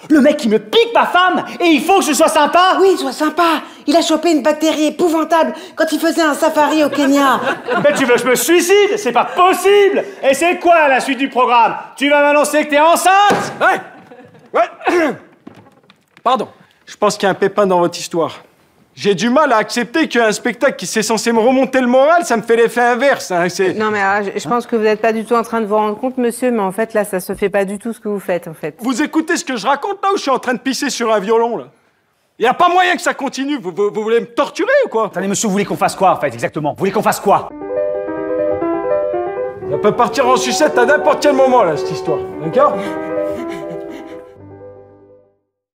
Le mec qui me pique ma femme et il faut que je sois sympa? Oui, sois sympa. Il a chopé une bactérie épouvantable quand il faisait un safari au Kenya. Mais tu veux que je me suicide? C'est pas possible! Et c'est quoi la suite du programme? Tu vas m'annoncer que t'es enceinte? Ouais. Pardon. Je pense qu'il y a un pépin dans votre histoire. J'ai du mal à accepter qu'un spectacle qui c'est censé me remonter le moral, ça me fait l'effet inverse. Hein, non mais je pense que vous n'êtes pas du tout en train de vous rendre compte, monsieur, mais en fait là, ça se fait pas du tout ce que vous faites, en fait. Vous écoutez ce que je raconte là ou je suis en train de pisser sur un violon là? Il n'y a pas moyen que ça continue. Vous voulez me torturer ou quoi? Attendez, monsieur, vous voulez qu'on fasse quoi en fait, exactement? Vous voulez qu'on fasse quoi? Ça peut partir en sucette à n'importe quel moment là, cette histoire. D'accord?